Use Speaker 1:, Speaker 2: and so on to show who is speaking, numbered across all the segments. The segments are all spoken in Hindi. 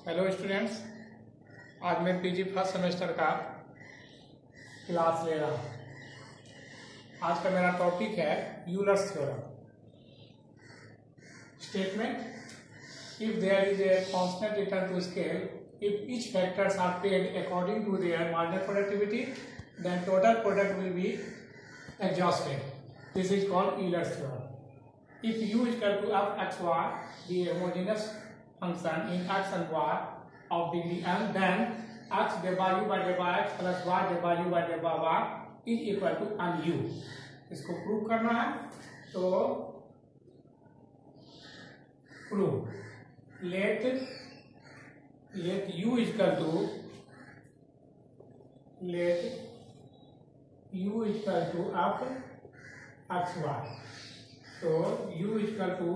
Speaker 1: हेलो स्टूडेंट्स, आज मैं पीजी फर्स्ट सेमेस्टर का क्लास ले रहा हूँ। आज का मेरा टॉपिक है Euler's theorem. Statement: if there is a constant return to scale, if each factors are paid according to their marginal productivity, then total product will be exhausted. This is called Euler's theorem. If u is equal to f x y, the homogeneous function in x and y of degree n, then x divided by u by divided by x plus y divided by u by divided by y is equal to nu. इसको प्रूव करना है तो prove let u is equal to f x y. So u is equal to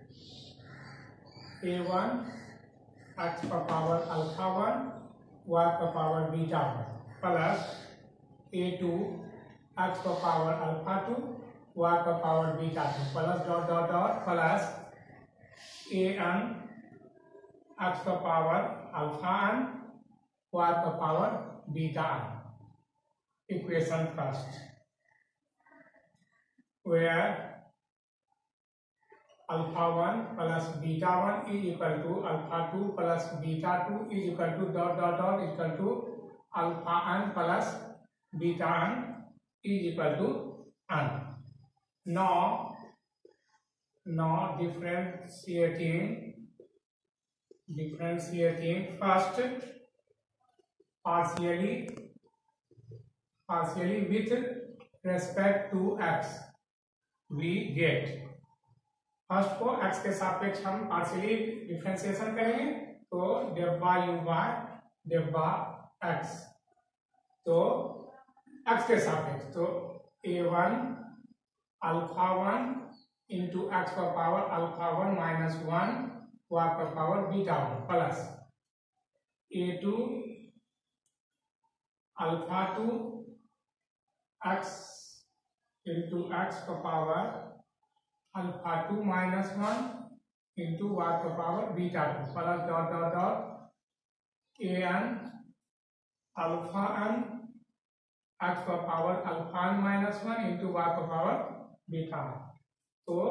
Speaker 1: a1 x per power alpha 1 y per power beta 1 plus a2 x per power alpha 2 y per power beta 2 plus dot dot dot plus an x per power alpha n y per power beta n. Equation first, where alpha 1 plus beta 1 is equal to alpha 2 plus beta 2 is equal to dot dot dot is equal to alpha n plus beta n is equal to n. Now differentiating first partially with respect to x, we get first को x के सापेक्ष हम पार्शियली डिफरेंशिएशन करेंगे तो del by u by del by x, तो x के सापेक्ष तो a1 अल्फा 1 इंटू एक्स पर पावर अल्फा 1 माइनस 1 y पर power beta 1 plus a2 alpha 2 x into x पर power alpha 2 minus 1 into y पर power beta 2 plus dot dot dot an alpha n x पर power alpha n minus 1 into y पर पावर बीटा। तो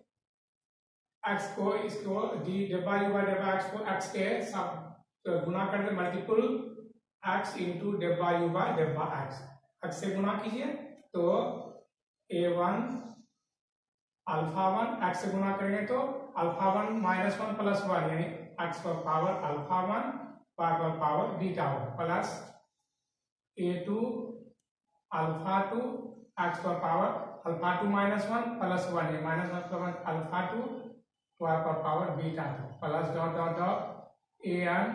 Speaker 1: x को इसको del by u by del by x को x के साथ गुना कर दे, multiple x into del by u by del by x से गुना कीजिए तो a1 अल्फा 1 x से गुना करेंगे तो अल्फा 1 माइनस 1 प्लस 1 यानी x पर पावर अल्फा 1 y पर power beta 1 plus a2 alpha 2 x पर पावर अल्फा 2 माइनस 1 प्लस 1 यानी माइनस 1 प्लस 1 अल्फा 2 y पर power beta 2 plus dot dot dot an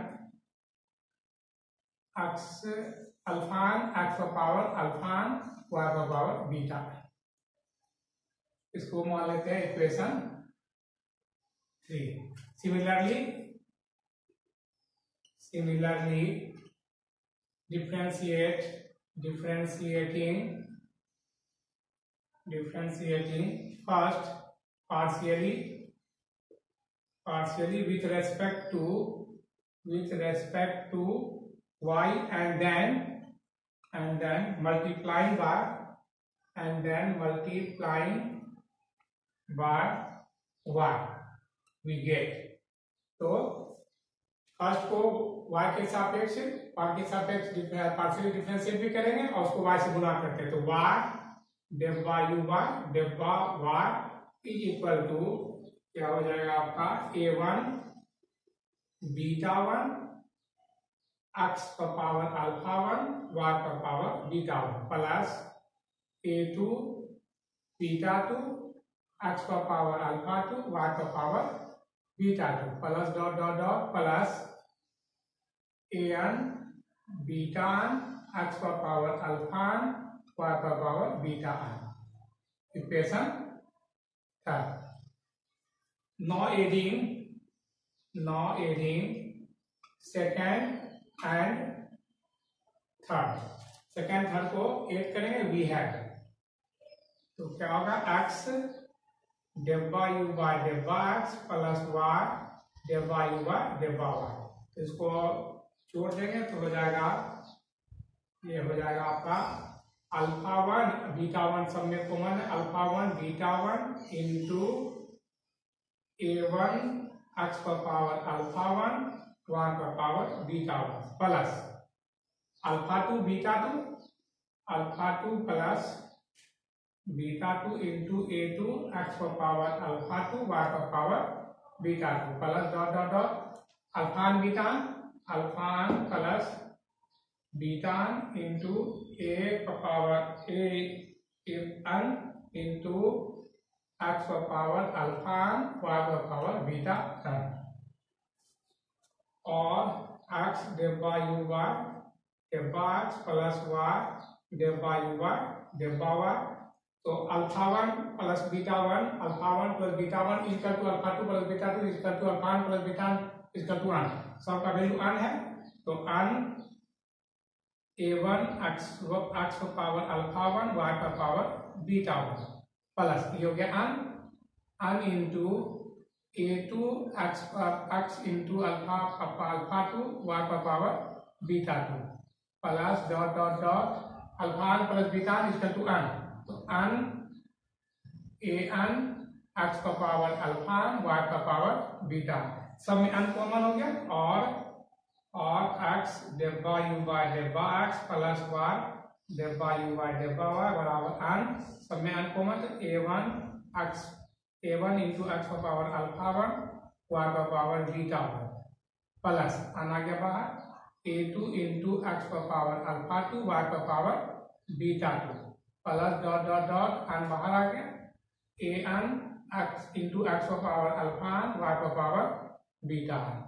Speaker 1: x alpha x पर पावर अल्फा y पर पावर बीटा। इसको मान लेते हैं equation 3। Similarly differentiating first partially with respect to y and then multiplying by y we get। तो फर्स्ट को y के सापेक्ष पार्शियली डिफरेंशिएट भी करेंगे और उसको y से गुना करते हैं तो y del by u by del by y is equal to क्या हो जाएगा आपका a1 बीटा 1 x पर पावर अल्फा 1 y पर power beta 1 plus a2 beta 2 x पर पावर अल्फा 2 y पर power beta 2 plus dot dot dot plus an beta x पर पावर अल्फा y पर power beta n। Equation third. Now adding second and third को ऐड करेंगे वी हैड तो क्या होगा x del by u by del by x plus y del by u by del by y। इसको जोड़ देंगे तो हो जाएगा, ये हो जाएगा आपका अल्फा 1 बीटा 1 सब में कॉमन है, alpha 1 beta 1 into A1 x पर पावर अल्फा 1 y पर power beta 1 plus alpha 2 beta 2 alpha 2 plus beta 2 into A2 x पर पावर अल्फा 2 y पर power beta 2 plus dot dot dot alpha n beta n alpha n plus beta n into A पर power A n into x पर पावर अल्फान वाई पर पावर बीटा एन और x diva u y del x plus y del u y del y. तो alpha 1 plus beta 1 alpha 1 plus beta 1 equal to alpha 2 plus beta 2 equal to alpha 1 plus beta equal to 1, सबका वैल्यू 1 है। तो 1 A1 x पर पावर अल्फा 1 y पर पावर बीटा 1 प्लस ये हो गया an into A2 x into alpha 2 y पर power beta 2 plus dot dot dot alpha plus beta equal to an. तो अन an x पर पावर अल्फा y पर पावर बीटा सब में अन कॉमन हो गया और x डिवा यू बाय डिवा x प्लस y डिवा यू बाय डिवा y बराबर अन सब में अन कॉमन। तो A1 इंटू एक्स पर पावर अल्फा 1 y पर पावर बीटा 1 प्लस अन आ गया बाहर A2 इंटू एक्स पर पावर अल्फा 2 y पर power beta 2 plus dot dot dot n बाहर आ गया an x इंटू एक्स पर पावर अल्फा y पर पावर बीटा 1।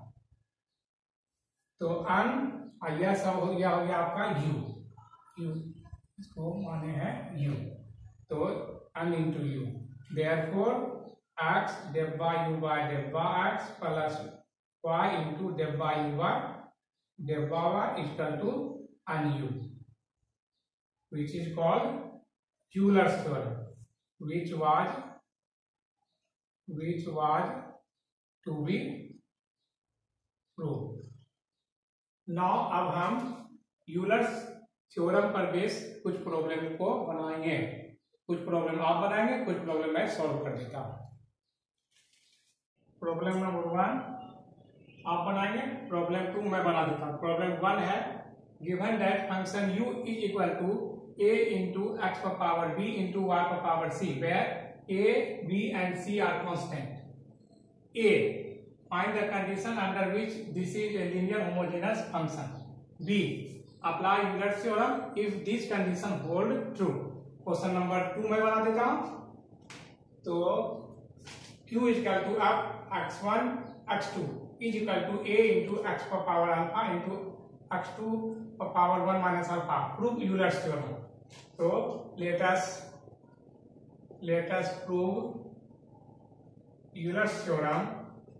Speaker 1: तो अन यह सब हो गया आपका u इसको माने है u। तो n into u therefore x डिवा u बाय डिवा x प्लस y इंटू डिवा u बाय डिवा y equal to n u which is called Euler's theorem which was to be proved. Now अब हम यूलर्स थ्योरम पर बेस कुछ प्रॉब्लम को बनाएंगे, कुछ प्रॉब्लम आप बनाएंगे, कुछ प्रॉब्लम मैं सॉल्व कर देता हूं। प्रॉब्लम नंबर 1 आप बनाएंगे, प्रॉब्लम 2 मैं बना देता हूं। प्रॉब्लम 1 है given that function u is equal to a into x per power b into y per power c where a, b and c are constant. A, find the condition under which this is a linear homogeneous function. B, apply Euler's theorem if this condition hold true. Question number 2 मैं बना देता हूं। तो q is equal to x1 x2 is equal to a into x per power alpha into x2 per power 1 minus alpha. Prove Euler's theorem. So let us prove Euler's theorem.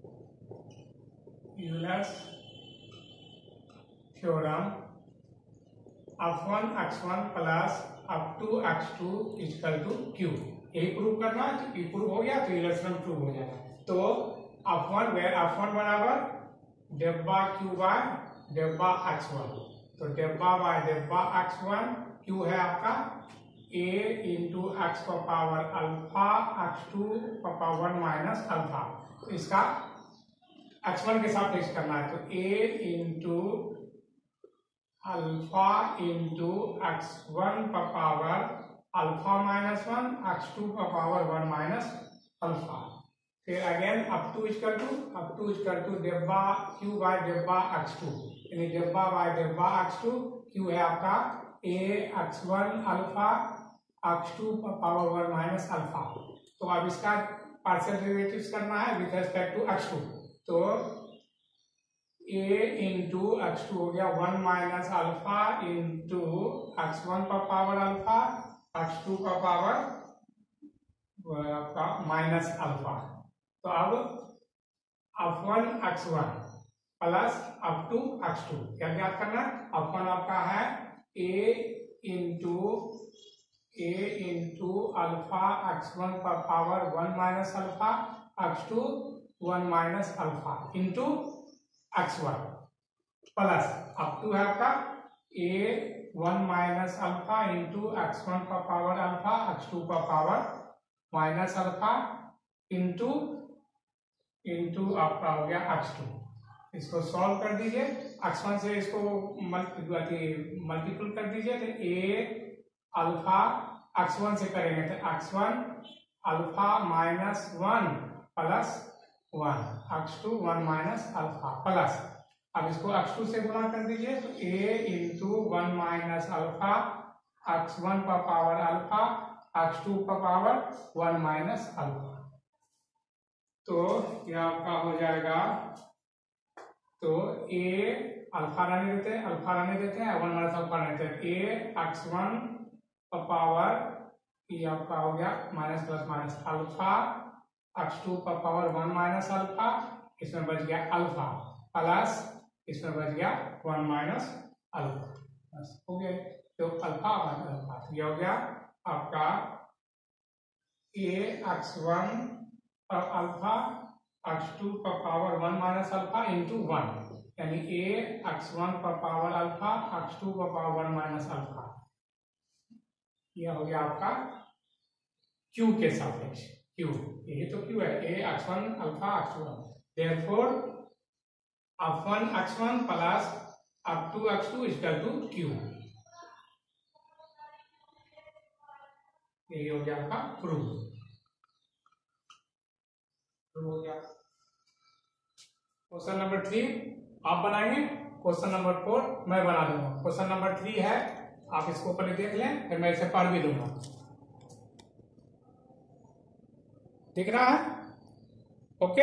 Speaker 1: Euler's theorem f1 x1 plus f2 x2 is equal to q. यही प्रूव करना है। ये प्रूव हो गया तो Euler's theorem प्रूव हो जाएगा। तो f1 बराबर diva q by diva x1। तो diva bye diva x1 q है आपका a इंटू एक्स पर पावर अल्फा x2 पर पावर 1 माइनस अल्फा। तो इसका x1 के साथ फिक्स करना है। तो a into alpha into x1 पर पावर अल्फा माइनस 1 x2 पर पावर 1 माइनस अल्फा। फिर again up two equal to डिवा q बाय डिवा x2 यानी डिवा बाय डिवा x2 q है आपका a x1 अल्फा x2 पर पावर 1 माइनस अल्फा। तो अब इसका पार्शियल डेरिवेटिव्स करना है विद रिस्पेक्ट टू x2। तो a इंटू x2 हो गया 1 माइनस अल्फा इंटू x1 पर पावर अल्फा x2 का पावर माइनस अल्फा। तो अब f1 x1 plus f2 x2 क्या ज्ञात करना है। f1 आपका है a इंटू अल्फा x1 पर power 1 minus alpha x2 1 minus alpha into x1 plus up two है आपका a1 minus alpha into x1 का पावर अल्फा x2 का पावर माइनस अल्फा इंटू आपका हो गया x2। इसको सॉल्व कर दीजिए, x1 से इसको मल्टीपल कर दीजिए तो a अल्फा x1 से करेंगे तो x1 अल्फा minus 1 plus 1 x2 1 minus alpha plus, अब इसको x2 से गुणा कर दीजिए तो a into 1 minus alpha x1 का पावर अल्फा x2 का पावर 1 माइनस अल्फा। तो यह आपका हो जाएगा, तो a अल्फा रहने देते हैं 1 माइनस अल्फा रहने देते हैं, a x1 का पावर ये आपका हो गया minus plus minus alpha x2 का पावर 1 माइनस अल्फा, इसमें बच गया अल्फा प्लस इसमें बच गया 1 माइनस अल्फा, बस हो गया। तो अल्फा माइनस अल्फा ये हो गया आपका a x1 पर अल्फा x2 का पावर 1 माइनस अल्फा इंटू 1, यानी a x1 का पावर अल्फा x2 का पावर 1 माइनस अल्फा, यह हो गया आपका q के सापेक्ष q, ये तो q है a x1 alpha x2, therefore अब 1 x1 प्लस अब 2 x2 इक्वल टू q, ये हो गया आपका प्रूफ हो गया। क्वेश्चन नंबर 3 आप बनाएंगे, क्वेश्चन नंबर 4 मैं बना दूंगा। क्वेश्चन नंबर 3 है, आप इसको पहले देख लें फिर मैं इसे पढ़ भी दूंगा, दिख रहा है? ओके,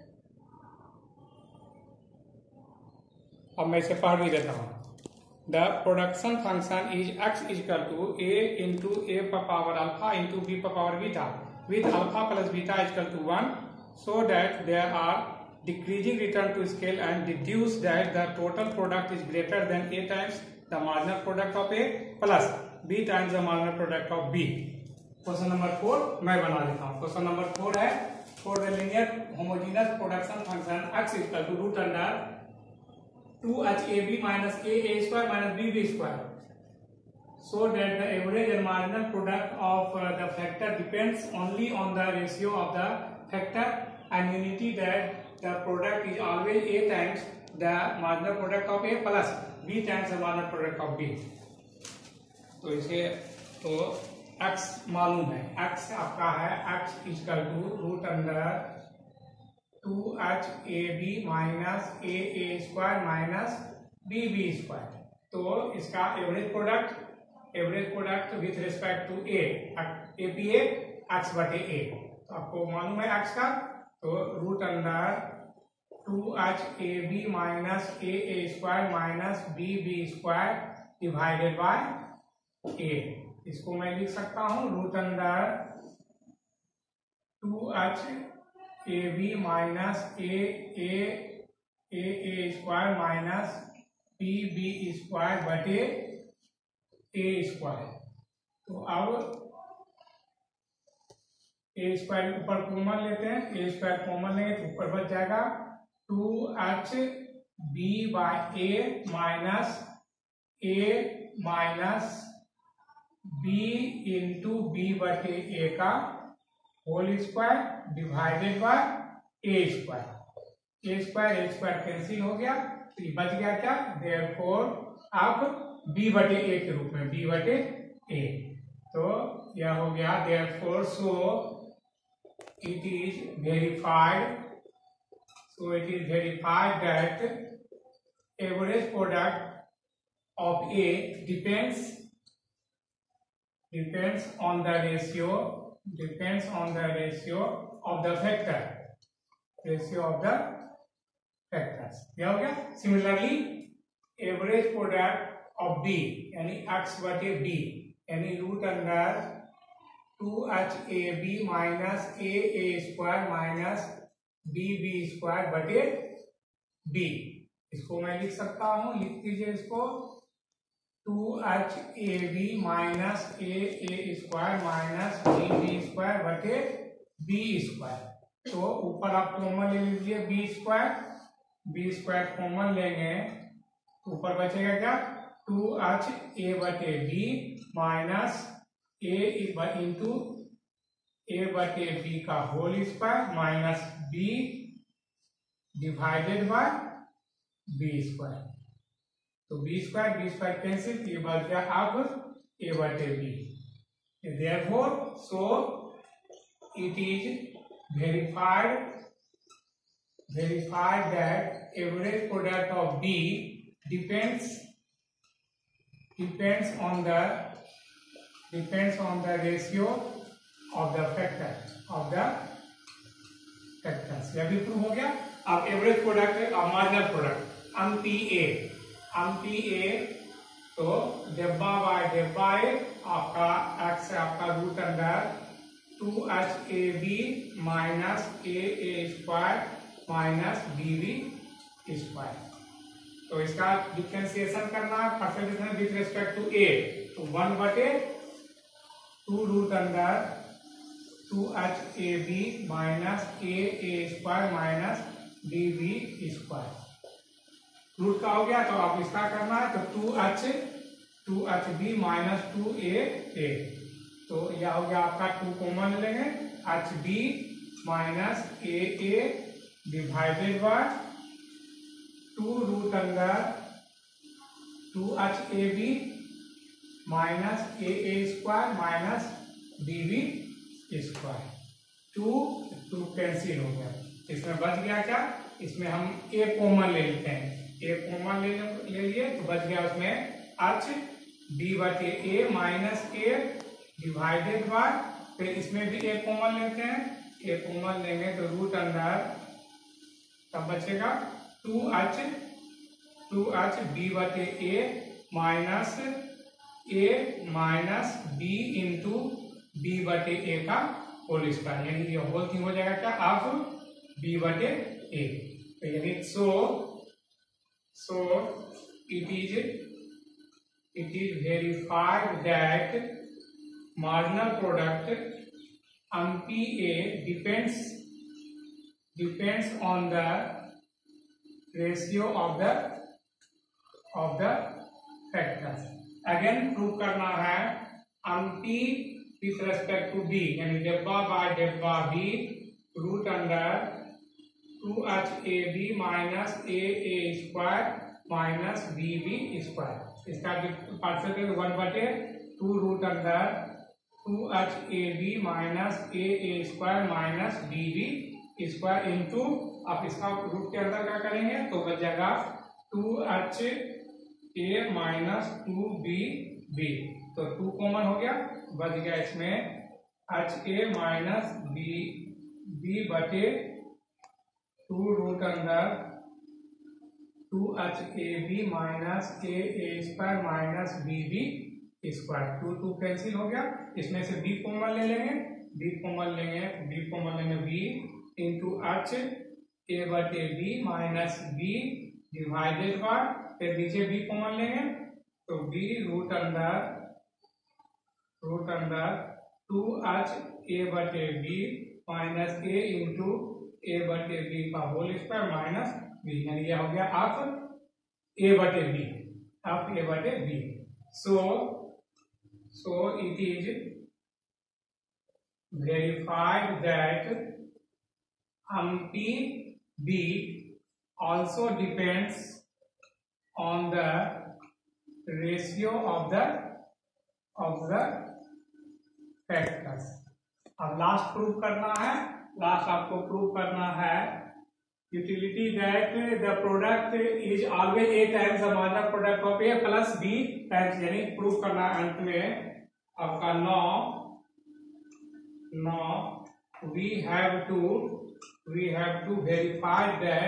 Speaker 1: अब मैं इसे पढ़ भी देता हूं। The production function is x equal to a into a पर पावर अल्फा इंटू b पर power beta with alpha plus beta equal to 1, so that there are decreasing return to scale and deduce that the total product is greater than a times the marginal product of a plus b times the marginal product of b। Question number 4 मैं बना देता हूँ। क्वेश्चन नंबर 4 है, for the linear homogeneous production function x equal to root under 2hab minus a square minus bb square, so that the average and marginal product of the factor depends only on the ratio of the factor and unity that the product is always a times the marginal product of a plus b times the marginal product of b। तो इसे तो x मालूम है, x आपका है x equal to root under 2hab minus a square minus bb square, तो इसका average product with respect to a x बटे a, तो आपको मालूम है x का, तो root under 2hab minus a square minus bb square divided by a, इसको मैं लिख सकता हूं root under 2hab minus a square minus bb square बटे a स्क्वायर। तो अब ए स्क्वायर ऊपर कॉमन लेते हैं, ए स्क्वायर कॉमन लेंगे तो ऊपर बच जाएगा 2hb by a minus b into b बटे a का whole square divided by a square cancel हो गया, तो ये बच गया क्या, देयरफॉर अब b बटे a के रूप में b बटे a, तो यह हो गया therefore so it is verified that average product of A depends on the ratio of the factors, क्या हो गया। Similarly average product of B यानी x बटे B यानी root under 2hab minus a square minus bb square बटे b, इसको मैं लिख सकता हूं, लिख दीजिए इसको 2hab minus a square minus bb square बटे b स्क्वायर, तो ऊपर आप कॉमन ले लीजिए b स्क्वायर कॉमन लेंगे ऊपर बचेगा क्या, 2h a बटे b minus a into a बटे b का whole square minus b divided by b square. तो b स्क्वायर कैंसिल, ये बच गया अब a बटे b। Therefore, so it is verified that average product of B depends on the ratio of the factors। यह भी प्रूव हो गया। अब एवरेज प्रोडक्ट और मार्जिनल प्रोडक्ट हम पी ए तो डेब्बा बाय डेब्बा ए आपका x है आपका root under 2HAB minus a square minus BB square. तो इसका डिफरेंशिएशन करना है percentage with respect to a, तो 1 बटे 2 root under 2HAB minus a square minus BB square. रूट का हो गया तो अब इसका करना है, तो 2HB माइनस 2A, तो यह हो गया आपका 2 कॉमन लेंगे, HB minus AA divided by 2 root under 2HAB minus AA square minus BB square. 2 cancel हो गया, इसमें बच गया क्या, इसमें हम A कॉमन ले लेते हैं, A कॉमन ले लिए तो बच गया उसमें h b बटे a minus a divided by, फिर इसमें भी a कॉमन लेते हैं, a कॉमन लेंगे तो रूट अंडर तब बचेगा 2h b बटे a minus b into b बटे a का होल स्क्वायर, यानी ये होल थिंग हो जाएगा क्या, ऑफ b बटे a। तो यानी so it is verified that marginal product MPA depends on the ratio of the factors। Again prove करना है MP with respect to B, यानी डेब्बा बाय डेब्बा B root under 2HAB minus AA square minus BB square. इसका परसेंटेज 1 बटे 2 root under 2HAB minus AA square minus BB square into, अब इसका रूट के अंदर क्या करेंगे तो बच जाएगा 2HA माइनस 2BB, तो 2 कॉमन हो गया, बच गया इसमें HA माइनस BB बटे 2 root under 2HAB minus AA square minus BB square. 2 cancel हो गया, इसमें से B कॉमन ले लेंगे, B कॉमन लेंगे B इंटू h a बटे B minus B divided by, फिर नीचे B कॉमन लेंगे तो B root under 2h a बटे B minus A into a बटे B का होल स्क्वायर माइनस B, यानी यह हो गया ऑफ A बटे B। So it is verified that MPB also depends on the ratio of the factors। अब लास्ट प्रूव करना है, लास्ट आपको प्रूव करना है utility that the product is always A times the marginal product of A plus B times, यानी प्रूव करना है अंत में आपका now we have to verify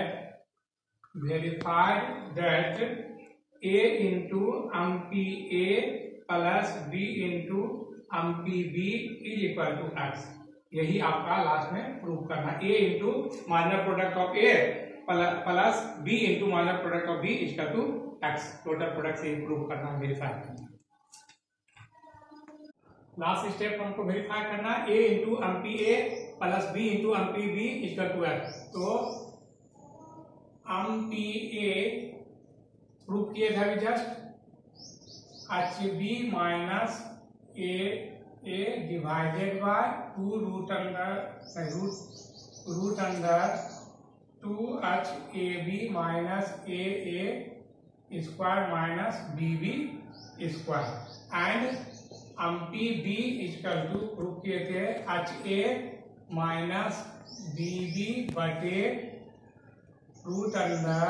Speaker 1: that A into MPA plus B into MPB is equal to X। यही आपका लास्ट में प्रूव करना, A into minor product of A plus B into minor product of B equal to X। Total product से प्रूव करना, वेरीफाई करना। लास्ट स्टेप हमको वेरीफाई करना है A into MPA plus B into MPB equal to X। तो MPA प्रूव किए थे अभी just, HB minus a divided by 2 root under 2HAB minus AA square minus BB square and B equal to prove किए थे HA माइनस BB बटे root under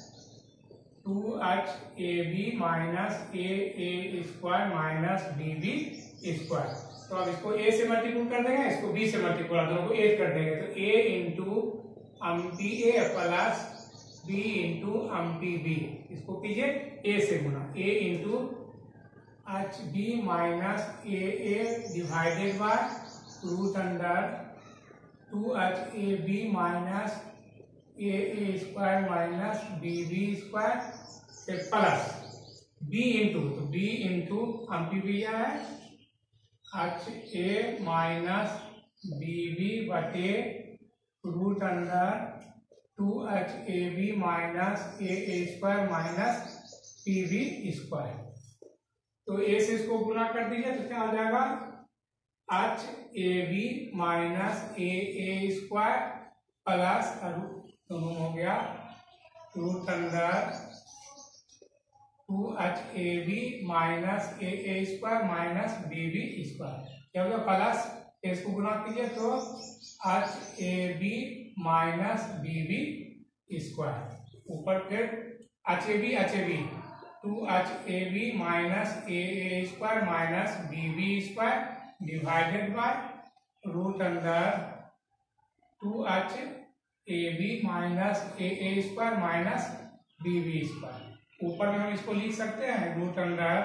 Speaker 1: 2HAB minus AA square minus BB square. तो अब इसको A से मल्टीप्लाई कर देंगे, इसको B से मल्टीप्लाई, दोनों को 8 कर देंगे, तो A into MPA plus B into MPB, इसको कीजिए A से गुना, A into HB minus AA divided by root under 2HAB minus AA square minus BB square से प्लस B इंटू, तो B इंटू MPB है HA माइनस BB बटे root under 2HAB minus AA square minus PB square. तो A से इसको गुना कर दीजिए तो क्या हो जाएगा HAB minus AA square plus दोनों हो गया root under 2HAB minus AA square minus BB square, क्या हो गया प्लस, इसको गुना कीजिए तो HAB माइनस BB स्क्वायर, ऊपर फिर HAB 2HAB minus AA square minus BB square divided by root under 2HAB minus AA square minus BB square. ऊपर में हम इसको लिख सकते हैं root under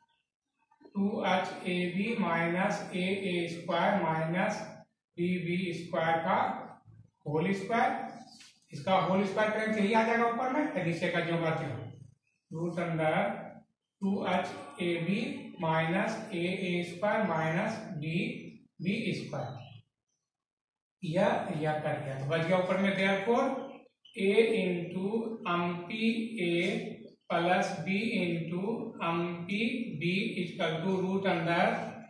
Speaker 1: 2HAB minus AA square minus BB square का होल स्क्वायर, इसका होल स्क्वायर करेंगे यही आ जाएगा ऊपर में, नीचे का जो बात है root under 2HAB minus AA square minus BB square, यह कर दिया तो बच गया ऊपर में therefore A into MPA plus B into MPB equal to root under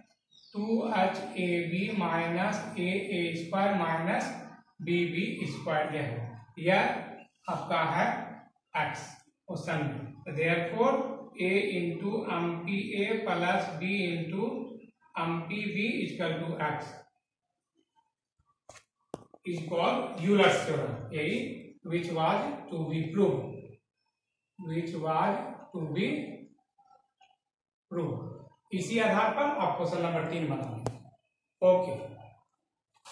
Speaker 1: 2HAB minus AA square minus BB square, यह आपका है x क्वेश्चन में। Therefore A into MPA plus B into MPB equal to x is called Euler's theorem, यही which was to be proved, इसी आधार पर आप क्वेश्चन नंबर 3 बनाएंगे। ओके।